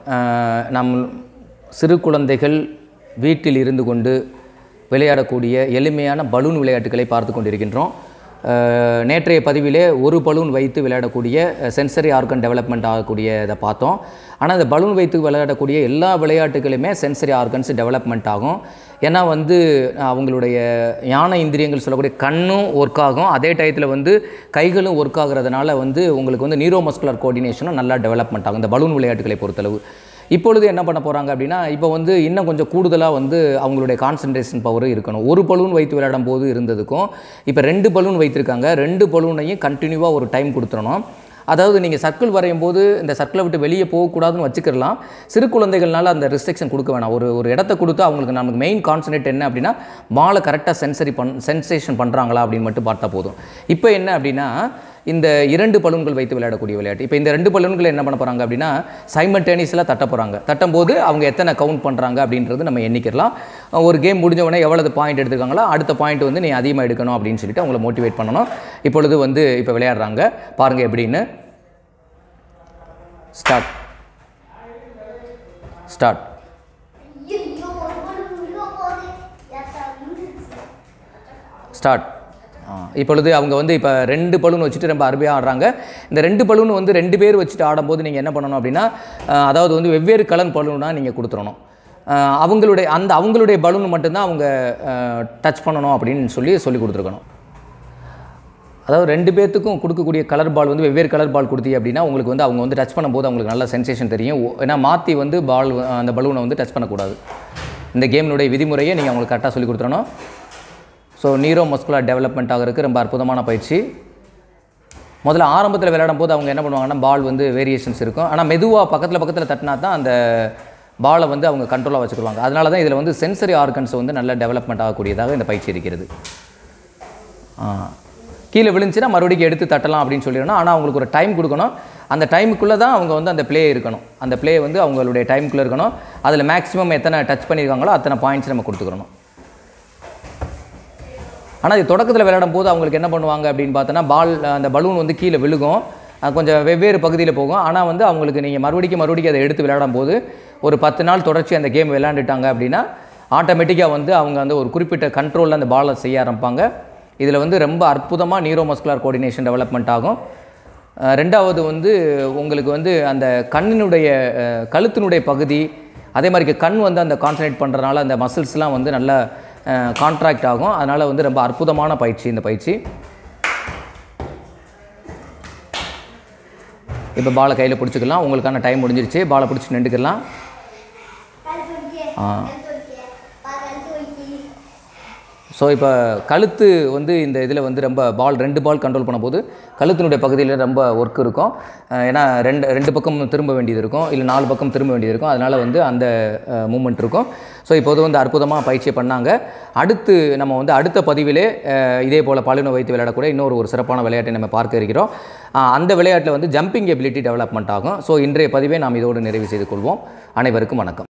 நம் சிறு குழந்தைகள் வீட்டில் இருந்து கொண்டு விளையாடக்கூடிய எளிமையான பலூன் விளையாட்டுகளை பார்த்து கொண்டிருக்கின்றோம். நேற்றைய பதிவிலே ஒரு பலூன் வைத்து விளையாடக்கூடிய சென்சரி ஆர்கன் டெவலப்மெண்ட் ஆகக்கூடியதை பார்த்தோம். ஆனால் அந்த பலூன் வைத்து விளையாடக்கூடிய எல்லா விளையாட்டுகளுமே சென்சரி ஆர்கன்ஸ் டெவலப்மெண்ட் ஆகும். ஏன்னா அவங்களுடைய ஞான இந்திரியங்கள் சொல்லக்கூடிய கண்ணும் ஒர்க் ஆகும், அதே டயத்தில் கைகளும் ஒர்க் ஆகுறதுனால உங்களுக்கு நியூரோமஸ்குலர் கோஆர்டினேஷனும் நல்லா டெவலப்மெண்ட் ஆகும் இந்த பலூன் விளையாட்டுகளை பொறுத்தளவு. இப்பொழுது என்ன பண்ண போகிறாங்க அப்படின்னா, இப்போ இன்னும் கொஞ்சம் கூடுதலாக அவங்களுடைய கான்சன்ட்ரேஷன் பவர் இருக்கணும். ஒரு பலூன் வைத்து விளையாடும் போது இருந்ததுக்கும் இப்போ 2 பலூன் வைத்திருக்காங்க. 2 பலூனையும் கண்டினியூவாக ஒரு டைம் கொடுத்துடணும். அதாவது நீங்கள் சர்க்கிள் வரையும் போது இந்த சர்க்கிளை விட்டு வெளியே போகக்கூடாதுன்னு வச்சுக்கலாம். சிறு குழந்தைகள்னால அந்த ரெஸ்ட்ரிக்ஷன் கொடுக்க வேணாம். ஒரு இடத்த கொடுத்து அவங்களுக்கு நமக்கு மெயின் கான்சன்ட்ரேட் என்ன அப்படின்னா, பாலை கரெக்டாக சென்சேஷன் பண்ணுறாங்களா அப்படின்னு மட்டும் பார்த்தா போதும். இப்போ என்ன அப்படின்னா, இந்த 2 பலூன்கள் வைத்து விளையாடக்கூடிய விளையாட்டு. இப்போ இந்த 2 பலூன்களை என்ன பண்ண போகிறாங்க அப்படின்னா, சைமல்டேனியஸில் தட்ட போகிறாங்க. தட்டும்போது அவங்க எத்தனை கவுண்ட் பண்ணுறாங்க அப்படின்றது நம்ம எண்ணிக்கலாம். ஒரு கேம் முடிஞ்ச உடனே எவ்வளவு பாயிண்ட் எடுத்துருக்காங்களோ அடுத்த பாயிண்ட் நீ அதிகமாக எடுக்கணும் அப்படின்னு சொல்லிட்டு அவங்கள மோட்டிவேட் பண்ணணும். இப்பொழுது இப்போ விளையாடுறாங்க பாருங்கள் எப்படின்னு. ஸ்டார்ட். இப்பொழுது அவங்க இப்போ 2 பலூன் வச்சுட்டு ரொம்ப அருமையாக ஆடுறாங்க. இந்த 2 பலூன் 2 பேர் வச்சுட்டு ஆடும்போது நீங்கள் என்ன பண்ணணும் அப்படின்னா, அதாவது வெவ்வேறு கலர் பலூனாக நீங்கள் கொடுத்துடணும். அவங்களுடைய பலூன் மட்டும்தான் அவங்க டச் பண்ணணும் அப்படின்னு சொல்லி கொடுத்துருக்கணும். அதாவது 2 பேர்த்துக்கும் கொடுக்கக்கூடிய கலர் பால் வெவ்வேறு கலர் பால் கொடுத்தீங்க அப்படின்னா உங்களுக்கு அவங்க டச் பண்ணும்போது அவங்களுக்கு நல்ல சென்சேஷன் தெரியும். ஏன்னா மாற்றி பால் அந்த பலூனை டச் பண்ணக்கூடாது. இந்த கேமினுடைய விதிமுறையை நீங்கள் அவங்களுக்கு கரெக்டாக சொல்லி கொடுத்துடணும். ஸோ நியூரோமஸ்குலர் டெவலப்மெண்ட் ஆகிறதுக்கு ரொம்ப அற்புதமான பயிற்சி. முதல்ல ஆரம்பத்தில் விளையாடும் போது அவங்க என்ன பண்ணுவாங்கன்னா, பால் வேரியேஷன்ஸ் இருக்கும். ஆனால் மெதுவாக பக்கத்தில் தட்டினா தான் அந்த பாலை அவங்க கண்ட்ரோலாக வச்சுக்குவாங்க. அதனால தான் இதில் சென்சரி ஆர்கன்ஸ் நல்ல டெவலப்மெண்ட் ஆகக்கூடியதாக இந்த பயிற்சி இருக்கிறது. கீழே விழுந்துச்சுன்னா மறுபடியும் எடுத்து தட்டலாம் அப்படின்னு சொல்லிடணும். ஆனால் அவங்களுக்கு ஒரு டைம் கொடுக்கணும். அந்த டைமுக்குள்ளே தான் அவங்க அந்த ப்ளே இருக்கணும். அந்த ப்ளே அவங்களுடைய டைமுக்குள்ளே இருக்கணும். அதில் மேக்ஸிமம் எத்தனை டச் பண்ணியிருக்காங்களோ அத்தனை பாயிண்ட்ஸ் நம்ம கொடுத்துக்கணும். ஆனால் இது தொடக்கத்தில் விளையாடும் போது அவங்களுக்கு என்ன பண்ணுவாங்க அப்படின்னு பார்த்தோன்னா, அந்த பலூன் கீழே விழுகும், கொஞ்சம் வெவ்வேறு பகுதியில் போகும். ஆனால் அவங்களுக்கு நீங்கள் மறுபடியும் அதை எடுத்து விளையாடும் போது ஒரு 10 நாள் தொடர்ச்சி அந்த கேம் விளையாண்டுட்டாங்க அப்படின்னா ஆட்டோமேட்டிக்காக அவங்க ஒரு குறிப்பிட்ட கண்ட்ரோலில் அந்த பாலை செய்ய ஆரம்பிப்பாங்க. இதில் ரொம்ப அற்புதமாக நியூரோமஸ்குலர் கோஆர்டினேஷன் டெவலப்மெண்ட் ஆகும். ரெண்டாவது உங்களுக்கு அந்த கண்ணினுடைய கழுத்தினுடைய பகுதி, அதே மாதிரி கண் அந்த கான்சன்ட்ரேட் பண்ணுறதுனால அந்த மசில்ஸ்லாம் நல்லா கான்ட்ராக்ட் ஆகும். அதனால் ரொம்ப அற்புதமான பயிற்சி இந்த பயிற்சி. இப்போ பாலை கையில் பிடிச்சிக்கலாம். உங்களுக்கான டைம் முடிஞ்சிருச்சு. பாலை பிடிச்சி நின்றுக்கலாம். ஸோ இப்போ கழுத்து இந்த இதில் ரொம்ப 2 பால் கண்ட்ரோல் பண்ணும்போது கழுத்தினுடைய பகுதியில் ரொம்ப ஒர்க் இருக்கும். ஏன்னா ரெண்டு பக்கம் திரும்ப வேண்டியது இருக்கும், இல்லை 4 பக்கம் திரும்ப வேண்டியது இருக்கும். அதனால் அந்த மூமெண்ட் இருக்கும். ஸோ இப்போது அற்புதமாக பயிற்சியை பண்ணாங்க. அடுத்து நம்ம அடுத்த பதிவிலே இதே போல் பலூனை வைத்து விளையாடக்கூடிய இன்னொரு சிறப்பான விளையாட்டை நம்ம பார்க்க இருக்கிறோம். அந்த விளையாட்டில் ஜம்பிங் எபிலிட்டி டெவலப்மெண்ட் ஆகும். ஸோ இன்றைய பதிவை நாம் இதோடு நிறைவு செய்து கொள்வோம். அனைவருக்கும் வணக்கம்.